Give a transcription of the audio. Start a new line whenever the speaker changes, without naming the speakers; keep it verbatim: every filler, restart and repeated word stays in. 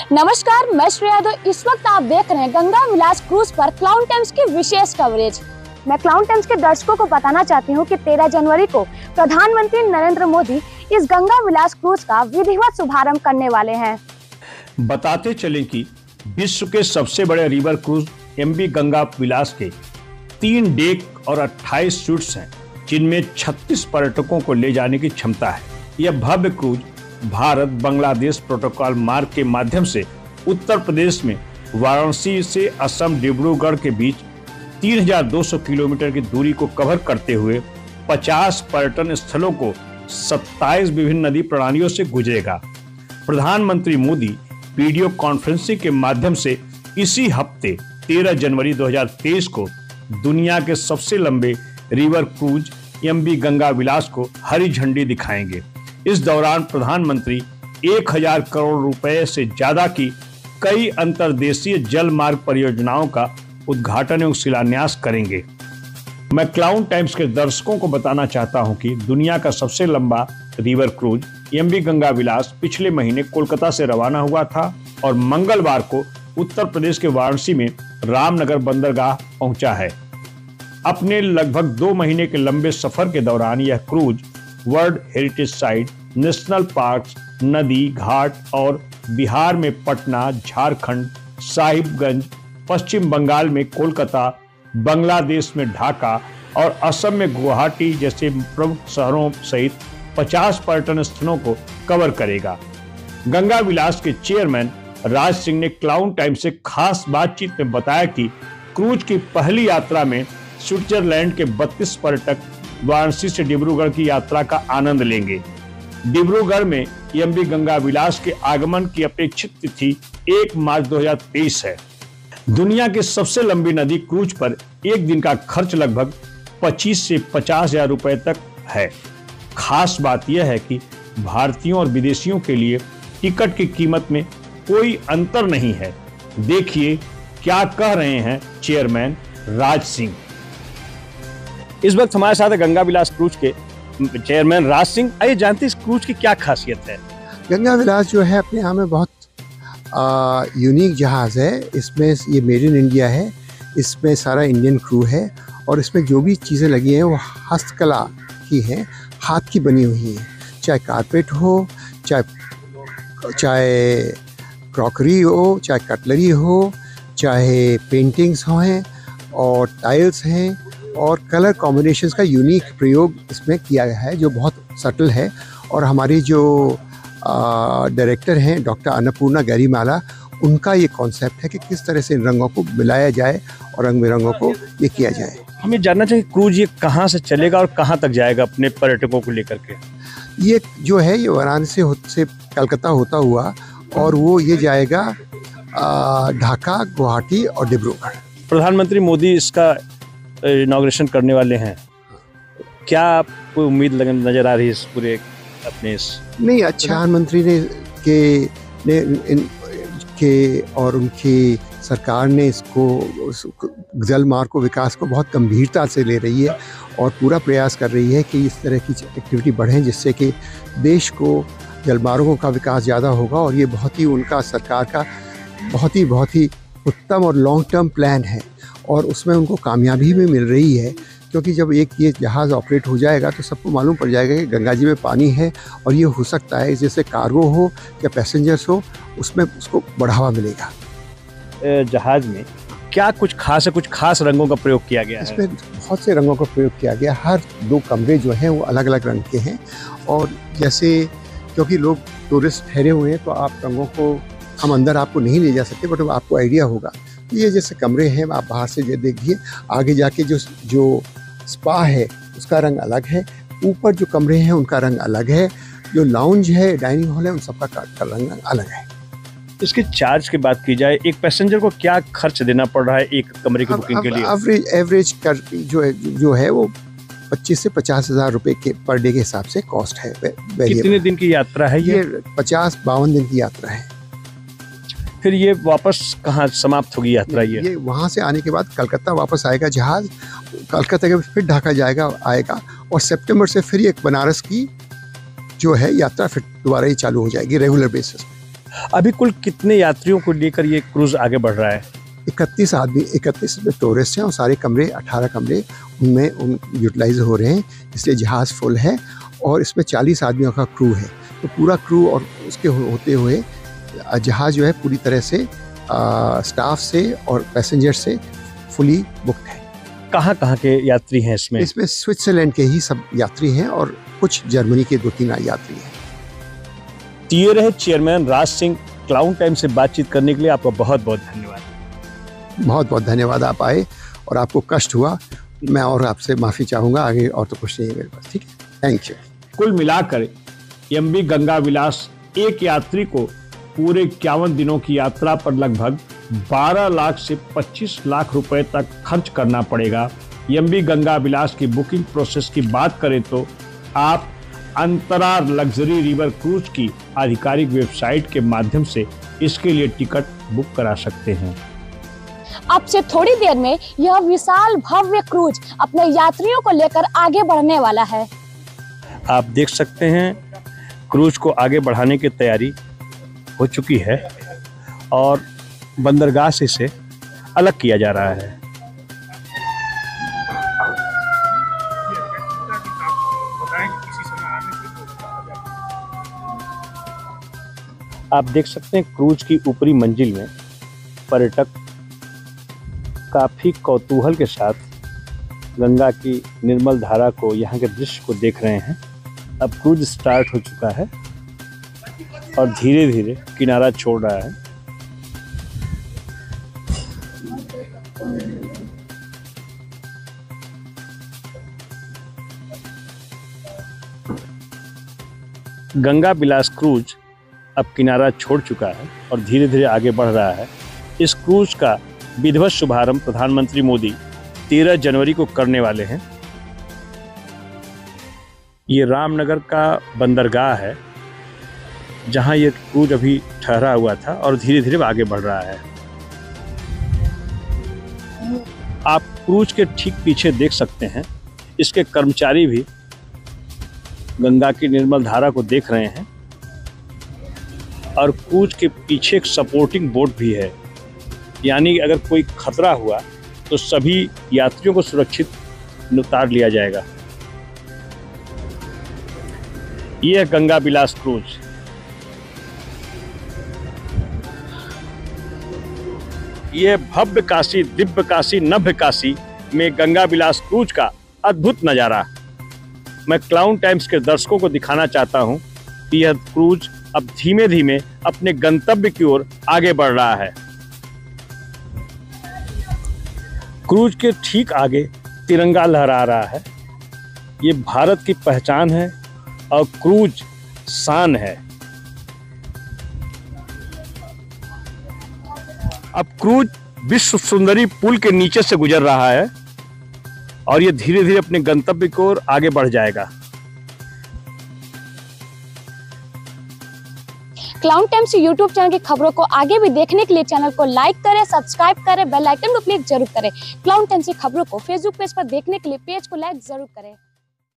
नमस्कार, मैं श्रेया यादव। इस वक्त आप देख रहे हैं गंगा विलास क्रूज पर क्लाउन टाइम्स की विशेष कवरेज। मैं क्लाउन टाइम्स के दर्शकों को बताना चाहती हूं कि तेरह जनवरी को प्रधानमंत्री नरेंद्र मोदी इस गंगा विलास क्रूज का विधिवत शुभारंभ करने वाले हैं।
बताते चलें कि विश्व के सबसे बड़े river cruise MV Ganga Vilas के तीन डेक और अट्ठाईस सूट्स हैं, जिनमें छत्तीस पर्यटकों को ले जाने की क्षमता है। यह भव्य क्रूज भारत बांग्लादेश प्रोटोकॉल मार्ग के माध्यम से उत्तर प्रदेश में वाराणसी से असम डिब्रूगढ़ के बीच तीन हज़ार दो सौ किलोमीटर की दूरी को कवर करते हुए पचास पर्यटन स्थलों को सत्ताईस विभिन्न नदी प्रणालियों से गुजरेगा। प्रधानमंत्री मोदी वीडियो कॉन्फ्रेंसिंग के माध्यम से इसी हफ्ते तेरह जनवरी दो हज़ार तेईस को दुनिया के सबसे लंबे river cruise MV Ganga Vilas को हरी झंडी दिखाएंगे। इस दौरान प्रधानमंत्री एक हजार करोड़ रुपए से ज्यादा की कई अंतर्देशीय जल मार्ग परियोजनाओं का उद्घाटन एवं शिलान्यास करेंगे। मैं क्लाउन टाइम्स के दर्शकों को बताना चाहता हूं कि दुनिया का सबसे लंबा river cruise MV Ganga Vilas पिछले महीने कोलकाता से रवाना हुआ था और मंगलवार को उत्तर प्रदेश के वाराणसी में रामनगर बंदरगाह पहुंचा है। अपने लगभग दो महीने के लंबे सफर के दौरान यह cruise world heritage site, national parks, नदी घाट और बिहार में पटना, झारखंड, साहिबगंज, पश्चिम बंगाल में कोलकाता, बांग्लादेश में ढाका और असम में गुवाहाटी जैसे प्रमुख शहरों सहित पचास पर्यटन स्थलों को कवर करेगा। गंगा विलास के चेयरमैन राज सिंह ने क्लाउन टाइम्स से खास बातचीत में बताया कि क्रूज की पहली यात्रा में स्विट्जरलैंड के बत्तीस पर्यटक वाराणसी से डिब्रूगढ़ की यात्रा का आनंद लेंगे। डिब्रूगढ़ में एमवी गंगा विलास के आगमन की अपेक्षित तिथि एक मार्च दो हज़ार तेईस है। दुनिया की सबसे लंबी नदी क्रूज पर एक दिन का खर्च लगभग पच्चीस से पचास हजार रुपए तक है। खास बात यह है कि भारतीयों और विदेशियों के लिए टिकट की कीमत में कोई अंतर नहीं है। देखिए क्या कह रहे हैं चेयरमैन राज सिंह। इस वक्त हमारे साथ गंगा विलास क्रूज के चेयरमैन राज सिंह। आइए जानते हैं इस क्रूज की क्या खासियत है।
गंगा विलास जो है अपने यहाँ में बहुत यूनिक जहाज़ है। इसमें ये मेड इन इंडिया है, इसमें सारा इंडियन क्रू है और इसमें जो भी चीज़ें लगी हैं वो हस्तकला की हैं, हाथ की बनी हुई हैं। चाहे कारपेट हो, चाहे चाहे क्रॉकरी हो, चाहे कटलरी हो, चाहे पेंटिंग्स हों और टाइल्स हैं और कलर कॉम्बिनेशंस का यूनिक प्रयोग इसमें किया गया है जो बहुत सटल है। और हमारी जो डायरेक्टर हैं डॉक्टर अन्नपूर्णा गरीमाला, उनका ये कॉन्सेप्ट है कि किस तरह से इन रंगों को मिलाया जाए और रंग बिरंगों को ये किया जाए।
हमें जानना चाहिए क्रूज ये कहाँ से चलेगा और कहाँ तक जाएगा अपने पर्यटकों को लेकर के।
ये जो है ये वाराणसी से कलकत्ता होता हुआ और वो ये जाएगा ढाका, गुवाहाटी और डिब्रूगढ़। प्रधानमंत्री
मोदी इसका इनॉग्रेशन करने वाले हैं, क्या आपको उम्मीद नजर आ रही है इस पूरे अपने इस
नहीं अच्छा प्रधानमंत्री ने के ने इन के और उनकी सरकार ने इसको जल मार्ग को विकास को बहुत गंभीरता से ले रही है और पूरा प्रयास कर रही है कि इस तरह की एक्टिविटी बढ़े जिससे कि देश को जलमार्गों का विकास ज़्यादा होगा। और ये बहुत ही उनका सरकार का बहुत ही बहुत ही उत्तम और लॉन्ग टर्म प्लान है और उसमें उनको कामयाबी भी मिल रही है, क्योंकि जब एक ये जहाज़ ऑपरेट हो जाएगा तो सबको मालूम पड़ जाएगा कि गंगा जी में पानी है और ये हो सकता है जैसे कार्गो हो या पैसेंजर्स हो उसमें उसको बढ़ावा मिलेगा।
जहाज़ में क्या कुछ खास है, कुछ खास रंगों का प्रयोग किया गया है?
इसमें बहुत से रंगों का प्रयोग किया गया। हर दो कमरे जो हैं वो अलग अलग रंग के हैं और जैसे क्योंकि लोग टूरिस्ट ठहरे हुए हैं तो आप रंगों को हम अंदर आपको नहीं ले जा सकते, बट आपको आइडिया होगा। ये जैसे कमरे हैं आप बाहर से ये देखिए, आगे जाके जो जो स्पा है उसका रंग अलग है, ऊपर जो कमरे हैं उनका रंग अलग है, जो लाउंज है, डाइनिंग हॉल है, उन सबका का रंग अलग है।
इसके चार्ज की बात की जाए, एक पैसेंजर को क्या खर्च देना पड़ रहा है एक कमरे की बुकिंग के लिए?
एवरेज एवरेज कर जो है जो है वो पच्चीस से पचास हजार रुपए के पर डे के हिसाब से कॉस्ट है।
कितने दिन की यात्रा है ये?
ये पचास बावन दिन की यात्रा है।
फिर ये वापस कहाँ समाप्त होगी यात्रा? ये
ये वहाँ से आने के बाद कलकत्ता वापस आएगा जहाज, कलकत्ता के फिर ढाका जाएगा आएगा और सितंबर से फिर एक बनारस की जो है यात्रा फिर दोबारा ही चालू हो जाएगी रेगुलर बेसिस पे।
अभी कुल कितने यात्रियों को लेकर ये क्रूज आगे बढ़ रहा है?
इकतीस आदमी, इकतीस टूरिस्ट हैं और सारे कमरे, अठारह कमरे उनमें उन यूटिलाइज हो रहे हैं, इसलिए जहाज़ फुल है और इसमें चालीस आदमियों का क्रू है। तो पूरा क्रू और उसके होते हुए जहाज़ जो है पूरी तरह से आ, स्टाफ से और पैसेंजर से फुली बुकड है।
कहाँ कहाँ के यात्री हैं इसमें?
इसमें स्विट्जरलैंड के ही सब यात्री हैं और कुछ जर्मनी के दो तीन यात्री हैं।
तो ये रहे chairman Raj Singh. Cloud time से बातचीत करने के लिए आपका बहुत बहुत धन्यवाद।
बहुत बहुत धन्यवाद, आप आए और आपको कष्ट हुआ, मैं और आपसे माफ़ी चाहूँगा। आगे और तो कुछ नहीं है मेरे पास, ठीक है, थैंक यू।
कुल मिलाकर एमवी गंगा विलास एक यात्री को पूरे इक्यावन दिनों की यात्रा पर लगभग बारह लाख से पच्चीस लाख रुपए तक खर्च करना पड़ेगा। एमवी गंगा विलास की बुकिंग प्रोसेस की बात करें तो आप अंतरा लग्जरी रिवर क्रूज की आधिकारिक वेबसाइट के माध्यम से इसके लिए टिकट बुक करा सकते हैं।
अब से थोड़ी देर में यह विशाल भव्य क्रूज अपने यात्रियों को लेकर आगे बढ़ने वाला है।
आप देख सकते हैं क्रूज को आगे बढ़ाने की तैयारी हो चुकी है और बंदरगाह से इसे अलग किया जा रहा है। आप देख सकते हैं क्रूज की ऊपरी मंजिल में पर्यटक काफी कौतूहल के साथ गंगा की निर्मल धारा को, यहाँ के दृश्य को देख रहे हैं। अब क्रूज स्टार्ट हो चुका है और धीरे धीरे किनारा छोड़ रहा है। गंगा विलास क्रूज अब किनारा छोड़ चुका है और धीरे धीरे आगे बढ़ रहा है। इस क्रूज का विधिवत शुभारंभ प्रधानमंत्री मोदी तेरह जनवरी को करने वाले हैं। ये रामनगर का बंदरगाह है जहां ये क्रूज अभी ठहरा हुआ था और धीरे धीरे आगे बढ़ रहा है। आप क्रूज के ठीक पीछे देख सकते हैं इसके कर्मचारी भी गंगा की निर्मल धारा को देख रहे हैं और क्रूज के पीछे एक सपोर्टिंग बोट भी है, यानी अगर कोई खतरा हुआ तो सभी यात्रियों को सुरक्षित उतार लिया जाएगा। यह है गंगा विलास क्रूज। यह भव्य काशी, दिव्य काशी, नभ्य काशी में गंगा विलास क्रूज का अद्भुत नजारा मैं क्लाउड टाइम्स के दर्शकों को दिखाना चाहता हूं कि यह क्रूज अब धीमे धीमे अपने गंतव्य की ओर आगे बढ़ रहा है। क्रूज के ठीक आगे तिरंगा लहरा रहा है। ये भारत की पहचान है और क्रूज शान है। अब क्रूज विश्व सुंदरी पुल के नीचे से गुजर रहा है और ये धीरे धीरे अपने गंतव्य की ओर आगे बढ़ जाएगा।
क्लाउड टाइम्स यूट्यूब चैनल की खबरों को आगे भी देखने के लिए चैनल को लाइक करें, सब्सक्राइब करें, बेल आइकन को क्लिक जरूर करें। क्लाउड टाइम्स की खबरों को फेसबुक पेज पर देखने के लिए पेज को लाइक जरूर करें।